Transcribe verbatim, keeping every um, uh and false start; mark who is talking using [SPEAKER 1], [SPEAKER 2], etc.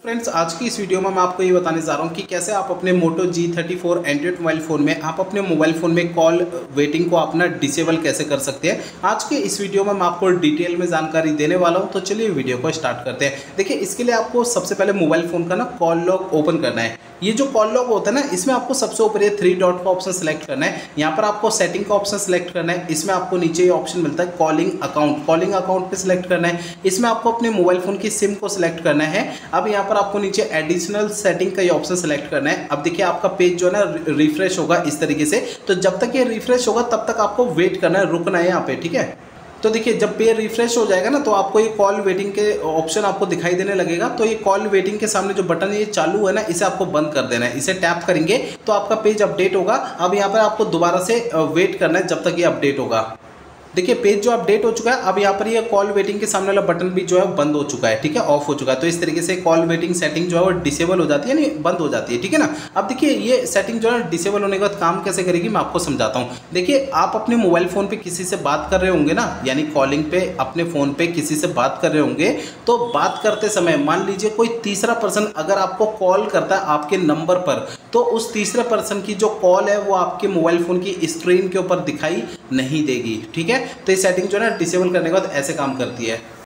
[SPEAKER 1] Friends, आज की इस वीडियो में मैं आपको ये बताने जा रहा हूँ कि कैसे आप अपने Moto G thirty four Android mobile phone में आप अपने मोबाइल फ़ोन में कॉल वेटिंग को अपना डिसेबल कैसे कर सकते हैं। आज के इस वीडियो में मैं आपको डिटेल में जानकारी देने वाला हूँ, तो चलिए वीडियो को स्टार्ट करते हैं। देखिए, इसके लिए आपको सबसे पहले मोबाइल फ़ोन का ना कॉल लॉग ओपन करना है। ये जो कॉल लॉग होता है ना, इसमें आपको सबसे ऊपर ये थ्री डॉट का ऑप्शन सेलेक्ट करना है। यहाँ पर आपको सेटिंग का ऑप्शन सेलेक्ट करना है। इसमें आपको नीचे ये ऑप्शन मिलता है कॉलिंग अकाउंट, कॉलिंग अकाउंट पे सिलेक्ट करना है। इसमें आपको अपने मोबाइल फ़ोन की सिम को सिलेक्ट करना है। अब यहाँ पर आपको नीचे एडिशनल सेटिंग का ये ऑप्शन सेलेक्ट करना है। अब देखिए, आपका पेज जो है ना रिफ्रेश होगा इस तरीके से। तो जब तक ये रिफ्रेश होगा तब तक आपको वेट करना है, रुकना है यहाँ पे, ठीक है। तो देखिए, जब पेज रिफ्रेश हो जाएगा ना, तो आपको ये कॉल वेटिंग के ऑप्शन आपको दिखाई देने लगेगा। तो ये कॉल वेटिंग के सामने जो बटन ये चालू है ना, इसे आपको बंद कर देना है। इसे टैप करेंगे तो आपका पेज अपडेट होगा। अब यहाँ पर आपको दोबारा से वेट करना है जब तक ये अपडेट होगा। देखिए, पेज जो अपडेट हो चुका है। अब यहाँ पर ये कॉल वेटिंग के सामने वाला बटन भी जो है बंद हो चुका है, ठीक है, ऑफ हो चुका है। तो इस तरीके से कॉल वेटिंग सेटिंग जो है वो डिसेबल हो जाती है, यानी बंद हो जाती है, ठीक है ना। अब देखिए, ये सेटिंग जो है डिसेबल होने के बाद काम कैसे करेगी मैं आपको समझाता हूँ। देखिए, आप अपने मोबाइल फ़ोन पे किसी से बात कर रहे होंगे ना, यानी कॉलिंग पे अपने फ़ोन पे किसी से बात कर रहे होंगे, तो बात करते समय मान लीजिए कोई तीसरा पर्सन अगर आपको कॉल करता है आपके नंबर पर, तो उस तीसरे पर्सन की जो कॉल है वो आपके मोबाइल फ़ोन की स्क्रीन के ऊपर दिखाई नहीं देगी, ठीक है। तो ये सेटिंग जो है ना डिसेबल करने के बाद ऐसे काम करती है।